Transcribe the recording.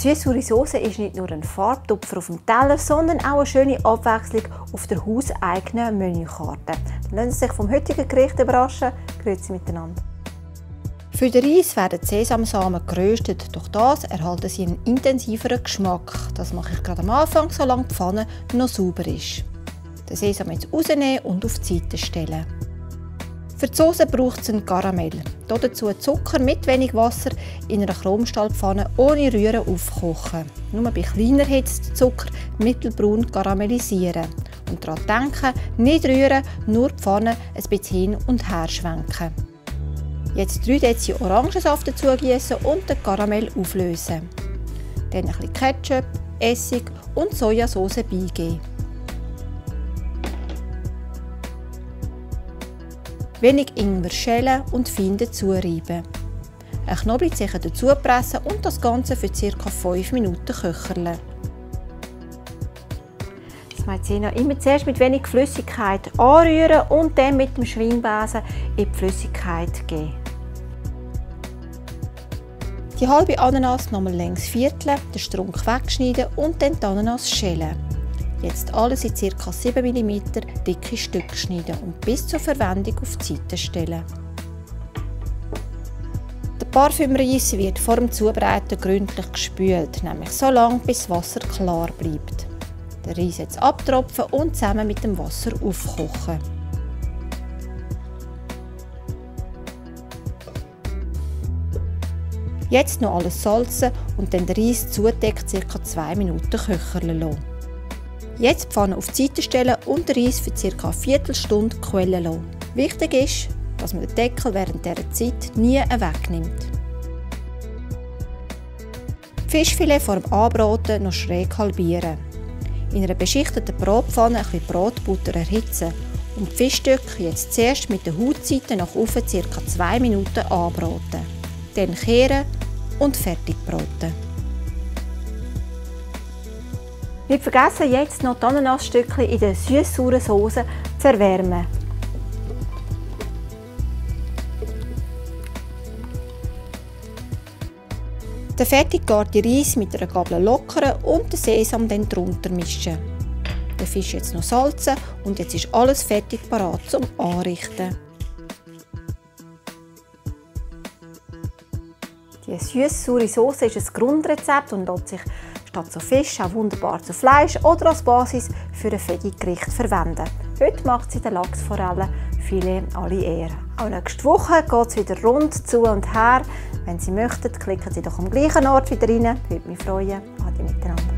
süß-saure Soße ist nicht nur ein Farbtupfer auf dem Teller, sondern auch eine schöne Abwechslung auf der hauseigenen Menükarte. Lassen Sie sich vom heutigen Gericht überraschen. Grüezi miteinander. Für den Reis werden die Sesamsamen geröstet. Durch das erhalten sie einen intensiveren Geschmack. Das mache ich gerade am Anfang, solange die Pfanne noch sauber ist. Den Sesam jetzt rausnehmen und auf die Seite stellen. Für die Soße braucht es einen Karamell. Dazu Zucker mit wenig Wasser in einer Chromstahlpfanne ohne Rühren aufkochen. Nur bei kleiner Hitze den Zucker mittelbraun karamellisieren. Und daran denken, nicht rühren, nur die Pfanne ein bisschen hin und her schwenken. Jetzt 3 Dezi Orangensaft dazugießen und den Karamell auflösen. Dann ein bisschen Ketchup, Essig und Sojasauce beigeben. Wenig Ingwer schälen und fein dazureiben. Ein Knoblauchzehen dazu pressen und das Ganze für ca. 5 Minuten köcherle. Das Maizena immer zuerst mit wenig Flüssigkeit anrühren und dann mit dem Schwingbesen in die Flüssigkeit geben. Die halbe Ananas nochmal längs vierteln, den Strunk wegschneiden und dann die Ananas schälen. Jetzt alles in ca. 7 mm dicke Stücke schneiden und bis zur Verwendung auf die Seite stellen. Der Parfümreis wird vor dem Zubereiten gründlich gespült, nämlich so lange, bis das Wasser klar bleibt. Den Reis jetzt abtropfen und zusammen mit dem Wasser aufkochen. Jetzt noch alles salzen und dann den Reis zudeckt ca. 2 Minuten köcheln lassen. Jetzt die Pfanne auf die Seite stellen und den Reis für ca. eine Viertelstunde quellen lassen. Wichtig ist, dass man den Deckel während dieser Zeit nie wegnimmt. Fischfilet vor dem Anbraten noch schräg halbieren. In einer beschichteten Bratpfanne ein bisschen Bratbutter erhitzen und die Fischstücke jetzt zuerst mit der Hautseite nach oben ca. 2 Minuten anbraten. Dann kehren und fertig braten. Nicht vergessen, jetzt noch die Ananasstückchen in der süß-sauren Soße zu erwärmen. Den fertig gegarten Reis mit einer Gabel lockern und den Sesam dann drunter mischen. Den Fisch jetzt noch salzen und jetzt ist alles fertig parat zum Anrichten. Die süß-saure Soße ist ein Grundrezept und lässt sich statt zu Fisch auch wunderbar zu Fleisch oder als Basis für ein Veggie-Gericht verwenden. Heute macht sie den Lachsforellenfilet à l'Air. Auch nächste Woche geht es wieder rund zu und her. Wenn Sie möchten, klicken Sie doch am gleichen Ort wieder rein. Würde mich freuen. Ade miteinander.